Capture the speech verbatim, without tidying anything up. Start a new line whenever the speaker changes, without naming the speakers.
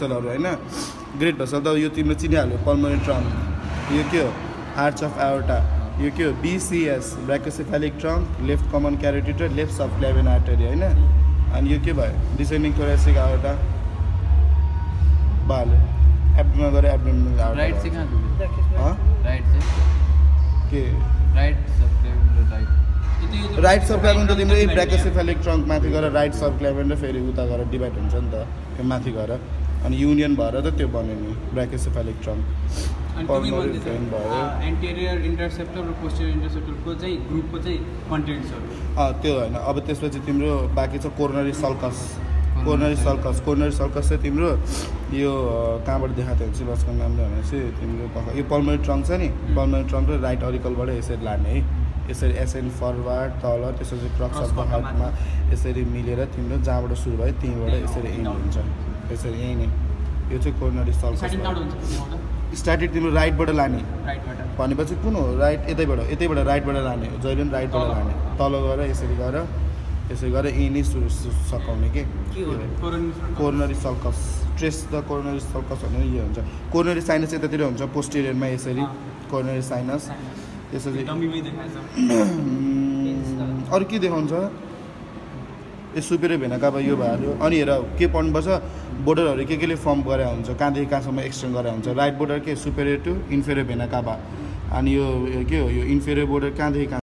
चलहरु हैन ग्रेट भसल त यो तिम्रो चिनिहाल्यो पल्मोनरी ट्रङ्क यो के हो आर्च अफ एओर्टा यो के हो BCS brachiocephalic trunk left common carotid र लेफ्ट सबक्लेवियन आर्टरी हैन अनि यो के भयो डिसेन्डिङ थोरेसिक एओर्टा बाल एब्डोमेन गरे एब्डोमेनल एओर्टा
राइट से कहाँ दुख्यो
ह
राइट से
के
राइट सबक्लेवियन र राइट
राइट सबक्लेवियन त तिम्रो ब्राइकोसेफेलिक ट्रङ्क माथि गएर राइट सबक्लेवियन र फेरि उता गएर डिभाइड हुन्छ नि त त्यो माथि गएर अनि युनियन भएर त त्यो बन्यो नि ब्राइकोसेफेलिक ट्रङ्क पल्मोनरी भेन भयो
एन्टेरियर इन्टरसेप्टर र पोस्टेरियर इन्टरसेप्टर को चाहिँ ग्रुपको चाहिँ कन्टेन्ट्सहरु
अ त्यो हैन अब त्यसपछि तिम्रो बाँकी छ coronary sulcus coronary sulcus coronary sulcus चाहिँ तिम्रो यो कहाँबाट देखाएको हुन्छ बसको नामले भनेपछि तिम्रो यो पल्मोनरी ट्रङ्क छ नि पल्मोनरी ट्रङ्क र राइट अरिकलबाट यसरी लाने है यसरी एसएन फरवर्ड तल त्यसपछि क्रक्स अफ द हार्टमा यसरी मिलेर तिम्रो जहाँबाट सुरु भयो त्यहीँबाट यसरी एन्ड हुन्छ यसरी यही नै यो चाहिँ कोरोनरी सल्कस स्टार्टेड तिम्रो राइटबाट लाने भनेपछि कुन हो राइट यतैबाट यतैबाट राइटबाट लाने हो जहिले पनि राइटबाट लाने तल गएर यसरी गएर यसरी गएर यही नै सुरु सकाउने के coronary sulcus trace the coronary sulcus भनेर यो हुन्छ कोरोनरी साइनस यतातिर हुन्छ पोस्टेरियरमा यसरी कोरोनरी साइनस त्यसपछि अरू के देखाउँछ यो सुपेरियर भेना काभा यो भयो अनि हेर के पढ्नुपर्छ बोर्डरहरू के केले फर्म गरे हुन्छ कहाँदेखि कहाँसम्म एक्सटेन्ड गरे हुन्छ राइट बोर्डर के superior to inferior vena cava अनि यो के हो यो इन्फेरियर बोर्डर कहाँदेखि